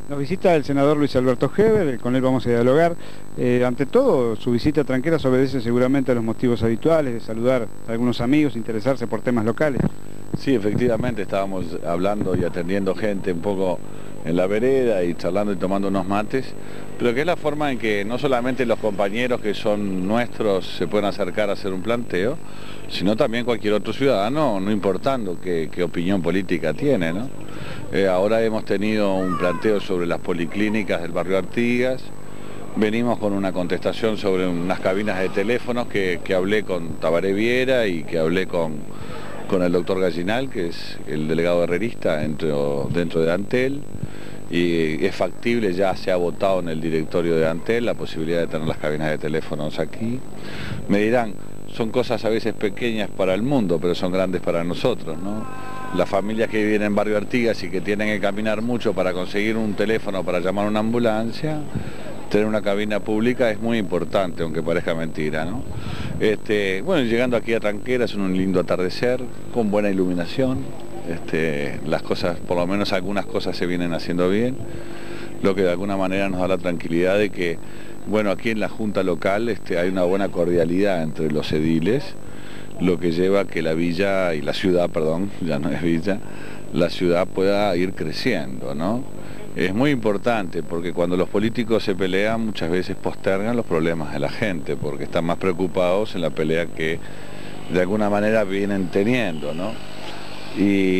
Nos visita el senador Luis Alberto Heber, con él vamos a dialogar. Ante todo, su visita a Tranqueras obedece seguramente a los motivos habituales de saludar a algunos amigos, interesarse por temas locales. Sí, efectivamente, estábamos hablando y atendiendo gente un poco en la vereda y charlando y tomando unos mates, pero que es la forma en que no solamente los compañeros que son nuestros se pueden acercar a hacer un planteo, sino también cualquier otro ciudadano, no importando qué opinión política tiene, ¿no? Ahora hemos tenido un planteo sobre las policlínicas del barrio Artigas, venimos con una contestación sobre unas cabinas de teléfonos que hablé con Tabaré Viera y que hablé con el doctor Gallinal, que es el delegado herrerista dentro de Antel, y es factible, ya se ha votado en el directorio de Antel la posibilidad de tener las cabinas de teléfonos aquí. Me dirán, son cosas a veces pequeñas para el mundo, pero son grandes para nosotros, ¿no? Las familias que viven en barrio Artigas y que tienen que caminar mucho para conseguir un teléfono para llamar a una ambulancia, tener una cabina pública es muy importante, aunque parezca mentira, ¿no? Bueno, llegando aquí a Tranqueras en un lindo atardecer, con buena iluminación, las cosas, por lo menos algunas cosas se vienen haciendo bien, lo que de alguna manera nos da la tranquilidad de que, bueno, aquí en la Junta Local hay una buena cordialidad entre los ediles, lo que lleva a que la villa y la ciudad, perdón, ya no es villa, la ciudad pueda ir creciendo, ¿no? Es muy importante porque cuando los políticos se pelean muchas veces postergan los problemas de la gente porque están más preocupados en la pelea que de alguna manera vienen teniendo, ¿no? Y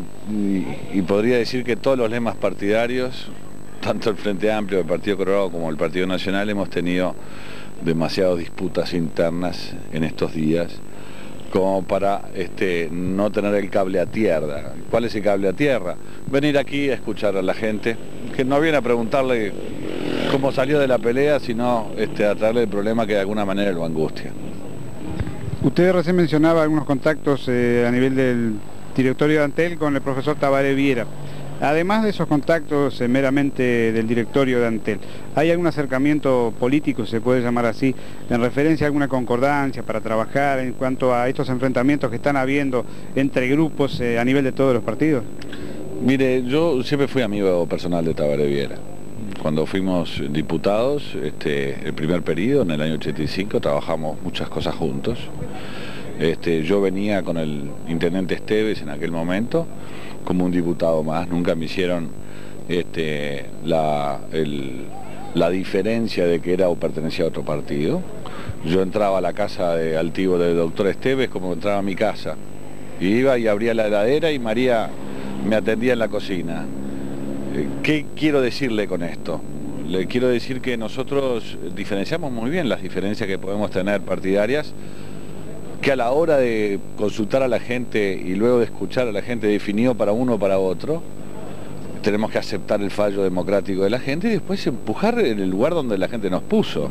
podría decir que todos los lemas partidarios, tanto el Frente Amplio, el Partido Colorado como el Partido Nacional, hemos tenido demasiadas disputas internas en estos días como para no tener el cable a tierra. ¿Cuál es el cable a tierra? Venir aquí a escuchar a la gente, que no viene a preguntarle cómo salió de la pelea, sino a traerle el problema que de alguna manera lo angustia. Usted recién mencionaba algunos contactos a nivel del directorio de Antel con el profesor Tabaré Viera. Además de esos contactos meramente del directorio de Antel, ¿hay algún acercamiento político, se puede llamar así, en referencia a alguna concordancia para trabajar en cuanto a estos enfrentamientos que están habiendo entre grupos a nivel de todos los partidos? Mire, yo siempre fui amigo personal de Tabaré Viera. Cuando fuimos diputados, el primer periodo, en el año 85, trabajamos muchas cosas juntos. Yo venía con el intendente Esteves en aquel momento, como un diputado más, nunca me hicieron la diferencia de que era o pertenecía a otro partido. Yo entraba a la casa de altivo del doctor Esteves como entraba a mi casa. Iba y abría la heladera y María me atendía en la cocina. ¿Qué quiero decirle con esto? Le quiero decir que nosotros diferenciamos muy bien las diferencias que podemos tener partidarias, que a la hora de consultar a la gente y luego de escuchar a la gente definido para uno o para otro, tenemos que aceptar el fallo democrático de la gente y después empujar en el lugar donde la gente nos puso.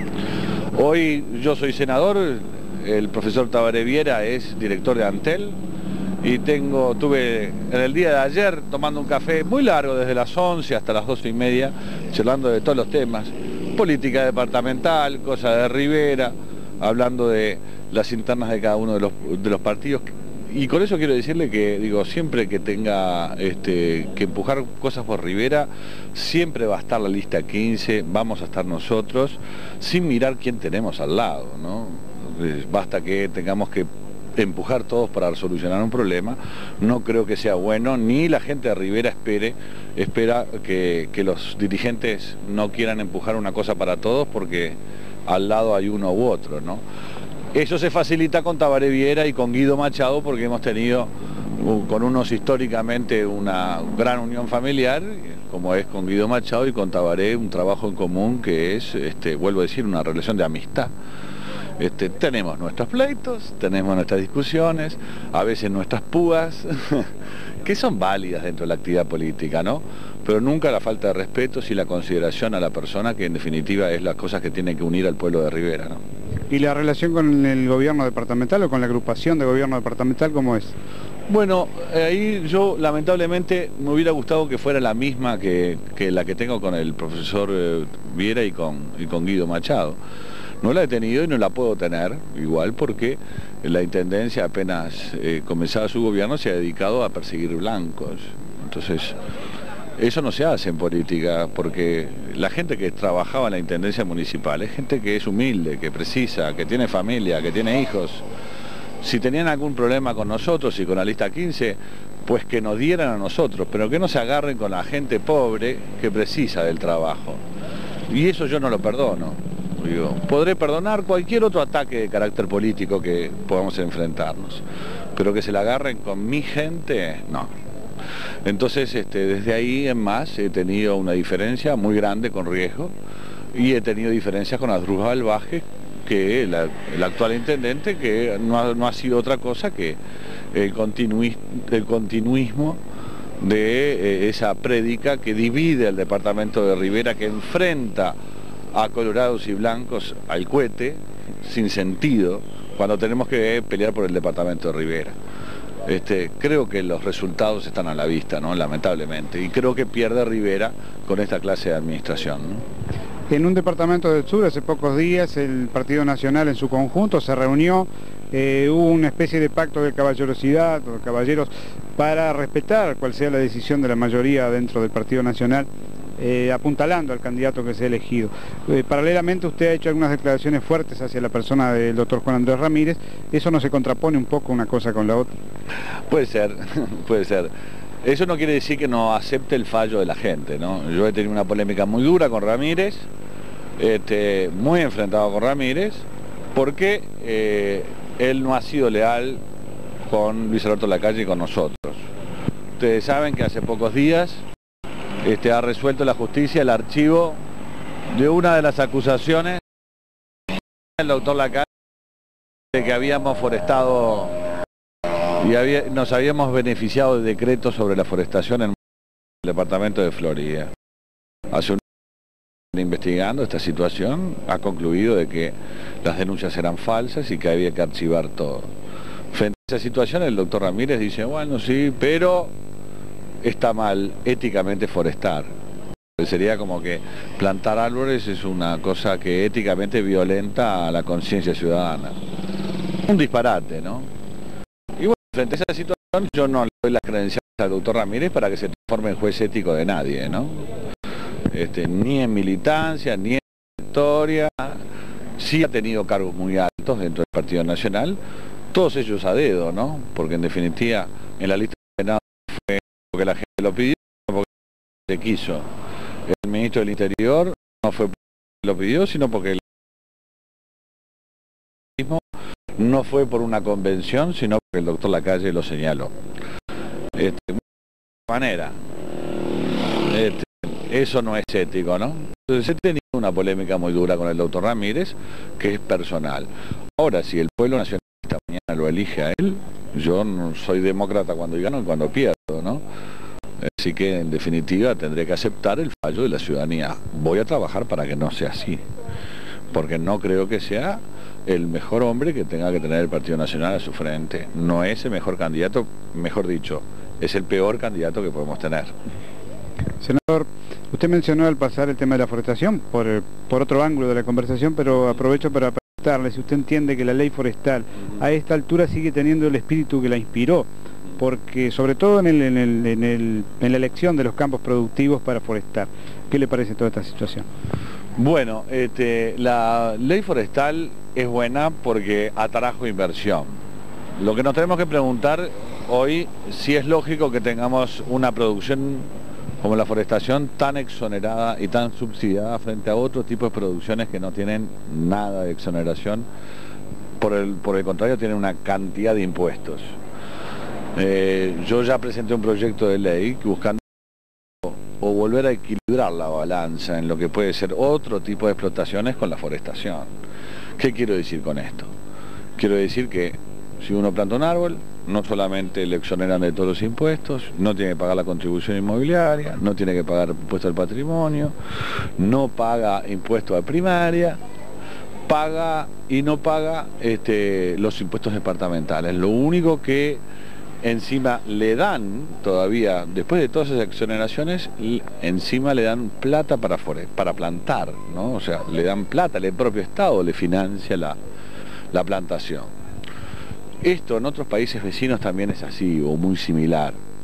Hoy yo soy senador, el profesor Tabaré Viera es director de Antel y tuve en el día de ayer tomando un café muy largo desde las 11 hasta las 12:30, charlando de todos los temas, política departamental, cosas de Rivera, hablando de las internas de cada uno de los partidos, y con eso quiero decirle que, digo, siempre que tenga que empujar cosas por Rivera, siempre va a estar la lista 15, vamos a estar nosotros, sin mirar quién tenemos al lado, ¿no? Basta que tengamos que empujar todos para solucionar un problema, no creo que sea bueno, ni la gente de Rivera espera que los dirigentes no quieran empujar una cosa para todos porque al lado hay uno u otro, ¿no? Eso se facilita con Tabaré Viera y con Guido Machado porque hemos tenido con unos históricamente una gran unión familiar, como es con Guido Machado, y con Tabaré un trabajo en común que es, vuelvo a decir, una relación de amistad. Tenemos nuestros pleitos, tenemos nuestras discusiones, a veces nuestras púas, que son válidas dentro de la actividad política, ¿no? Pero nunca la falta de respeto y la consideración a la persona, que en definitiva es las cosas que tienen que unir al pueblo de Rivera, ¿no? ¿Y la relación con el gobierno departamental o con la agrupación de gobierno departamental cómo es? Bueno, ahí yo lamentablemente me hubiera gustado que fuera la misma que la que tengo con el profesor Viera y con Guido Machado. No la he tenido y no la puedo tener igual porque la Intendencia apenas comenzaba su gobierno se ha dedicado a perseguir blancos. Entonces Eso no se hace en política, porque la gente que trabajaba en la Intendencia Municipal es gente que es humilde, que precisa, que tiene familia, que tiene hijos. Si tenían algún problema con nosotros y con la lista 15, pues que nos dieran a nosotros, pero que no se agarren con la gente pobre que precisa del trabajo. Y eso yo no lo perdono. Digo, podré perdonar cualquier otro ataque de carácter político que podamos enfrentarnos, pero que se la agarren con mi gente, no. Entonces, desde ahí en más he tenido una diferencia muy grande con Riesgo y he tenido diferencias con Asdrúbal Vázquez, que el actual intendente, que no ha sido otra cosa que el continuismo de esa prédica que divide el departamento de Rivera, que enfrenta a colorados y blancos al cohete, sin sentido, cuando tenemos que pelear por el departamento de Rivera. Creo que los resultados están a la vista, ¿no? Lamentablemente, y creo que pierde Rivera con esta clase de administración, ¿no? En un departamento del sur, hace pocos días, el Partido Nacional en su conjunto se reunió, hubo una especie de pacto de caballerosidad, o de caballeros, para respetar cual sea la decisión de la mayoría dentro del Partido Nacional, apuntalando al candidato que se ha elegido. Paralelamente usted ha hecho algunas declaraciones fuertes hacia la persona del doctor Juan Andrés Ramírez. ¿Eso no se contrapone un poco una cosa con la otra? Puede ser, puede ser. Eso no quiere decir que no acepte el fallo de la gente, ¿no? Yo he tenido una polémica muy dura con Ramírez, muy enfrentado con Ramírez, porque él no ha sido leal con Luis Alberto Lacalle y con nosotros. Ustedes saben que hace pocos días ha resuelto la justicia el archivo de una de las acusaciones del doctor Lacalle, de que habíamos forestado y nos habíamos beneficiado de decretos sobre la forestación en el departamento de Florida. Hace un año investigando esta situación, ha concluido de que las denuncias eran falsas y que había que archivar todo. Frente a esa situación, el doctor Ramírez dice, bueno, sí, pero está mal éticamente forestar. Sería como que plantar árboles es una cosa que éticamente violenta a la conciencia ciudadana. Un disparate, ¿no? Y bueno, frente a esa situación yo no le doy las credenciales al doctor Ramírez para que se transforme en juez ético de nadie, ¿no? Ni en militancia, ni en historia. Sí ha tenido cargos muy altos dentro del Partido Nacional, todos ellos a dedo, ¿no? Porque en definitiva en la lista de Senado fue porque la gente lo pidió, no porque se quiso. El ministro del Interior no fue porque lo pidió, sino porque no fue por una convención, sino porque el doctor Lacalle lo señaló. De manera, eso no es ético, ¿no? Entonces he tenido una polémica muy dura con el doctor Ramírez, que es personal. Ahora, si el pueblo nacional esta mañana lo elige a él, yo no soy demócrata cuando gano y cuando pierdo, ¿no? Así que en definitiva tendré que aceptar el fallo de la ciudadanía. Voy a trabajar para que no sea así, porque no creo que sea el mejor hombre que tenga que tener el Partido Nacional a su frente. No es el mejor candidato, mejor dicho, es el peor candidato que podemos tener. Senador, usted mencionó al pasar el tema de la forestación por otro ángulo de la conversación, pero aprovecho para preguntarle si usted entiende que la ley forestal a esta altura sigue teniendo el espíritu que la inspiró, porque sobre todo en la elección de los campos productivos para forestar. ¿Qué le parece toda esta situación? Bueno, la ley forestal es buena porque atrajo inversión. Lo que nos tenemos que preguntar hoy, si es lógico que tengamos una producción como la forestación tan exonerada y tan subsidiada frente a otros tipos de producciones que no tienen nada de exoneración, por el contrario tienen una cantidad de impuestos. Yo ya presenté un proyecto de ley buscando o volver a equilibrar la balanza en lo que puede ser otro tipo de explotaciones con la forestación. ¿Qué quiero decir con esto? Quiero decir que si uno planta un árbol, no solamente le exoneran de todos los impuestos, no tiene que pagar la contribución inmobiliaria, no tiene que pagar impuesto al patrimonio, no paga impuesto a primaria, paga y no paga los impuestos departamentales. Lo único que encima le dan todavía, después de todas esas exoneraciones, encima le dan plata para plantar, ¿no? O sea, le dan plata, el propio Estado le financia la plantación. Esto en otros países vecinos también es así o muy similar.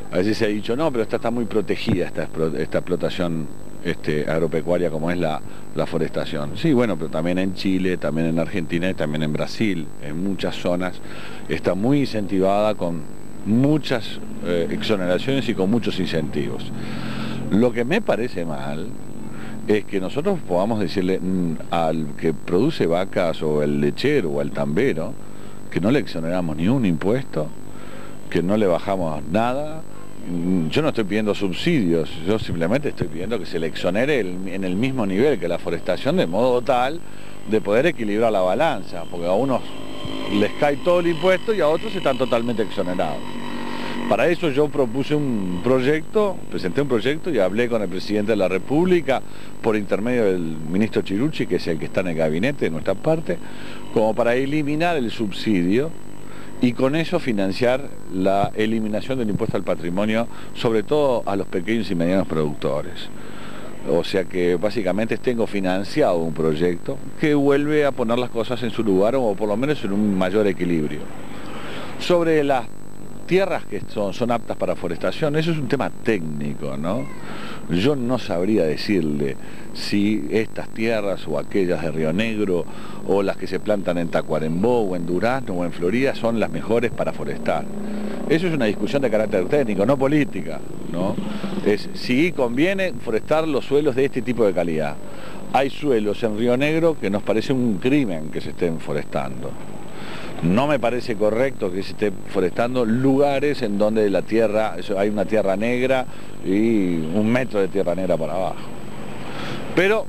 A veces se ha dicho, no, pero esta está muy protegida, esta explotación agropecuaria como es la forestación. Sí, bueno, pero también en Chile, también en Argentina y también en Brasil, en muchas zonas, está muy incentivada con muchas exoneraciones y con muchos incentivos. Lo que me parece mal es que nosotros podamos decirle al que produce vacas o el lechero o el tambero que no le exoneramos ni un impuesto, que no le bajamos nada. Yo no estoy pidiendo subsidios, yo simplemente estoy pidiendo que se le exonere en el mismo nivel que la forestación, de modo tal de poder equilibrar la balanza, porque a unos les cae todo el impuesto y a otros están totalmente exonerados. Para eso yo propuse un proyecto, presenté un proyecto y hablé con el presidente de la República por intermedio del ministro Chirucci, que es el que está en el gabinete de nuestra parte, como para eliminar el subsidio y con eso financiar la eliminación del impuesto al patrimonio, sobre todo a los pequeños y medianos productores. O sea que básicamente tengo financiado un proyecto que vuelve a poner las cosas en su lugar o por lo menos en un mayor equilibrio. Sobre las tierras que son aptas para forestación, eso es un tema técnico, ¿no? Yo no sabría decirle si estas tierras o aquellas de Río Negro o las que se plantan en Tacuarembó o en Durazno o en Florida son las mejores para forestar. Eso es una discusión de carácter técnico, no política, ¿no? Es si conviene forestar los suelos de este tipo de calidad. Hay suelos en Río Negro que nos parece un crimen que se estén forestando. No me parece correcto que se esté forestando lugares en donde la tierra, hay una tierra negra y 1 metro de tierra negra para abajo. Pero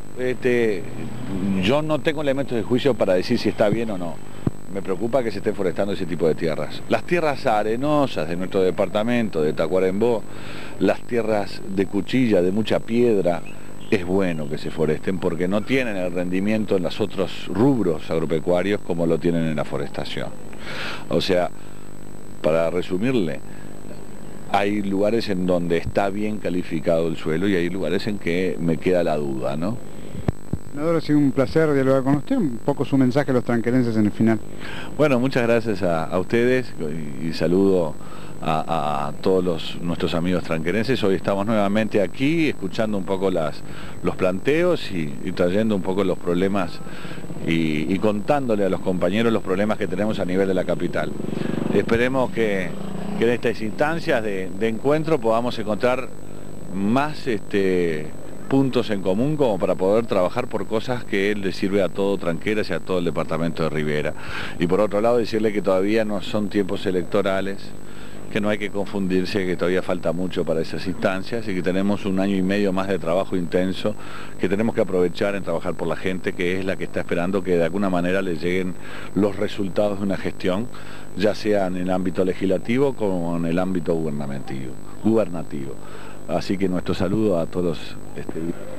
yo no tengo elementos de juicio para decir si está bien o no. Me preocupa que se esté forestando ese tipo de tierras. Las tierras arenosas de nuestro departamento, de Tacuarembó, las tierras de cuchilla, de mucha piedra, es bueno que se foresten porque no tienen el rendimiento en los otros rubros agropecuarios como lo tienen en la forestación. O sea, para resumirle, hay lugares en donde está bien calificado el suelo y hay lugares en que me queda la duda, ¿no? Senador, ha sido un placer dialogar con usted, un poco su mensaje a los tranquerenses en el final. Bueno, muchas gracias a ustedes y saludo a todos nuestros amigos tranquerenses. Hoy estamos nuevamente aquí escuchando un poco los planteos y trayendo un poco los problemas y contándole a los compañeros los problemas que tenemos a nivel de la capital. Esperemos que en estas instancias de encuentro podamos encontrar más puntos en común como para poder trabajar por cosas que le sirve a todo Tranqueras y a todo el departamento de Rivera. Y por otro lado decirle que todavía no son tiempos electorales, que no hay que confundirse, que todavía falta mucho para esas instancias y que tenemos 1 año y medio más de trabajo intenso que tenemos que aprovechar en trabajar por la gente, que es la que está esperando que de alguna manera le lleguen los resultados de una gestión, ya sea en el ámbito legislativo como en el ámbito gubernativo. Así que nuestro saludo a todos.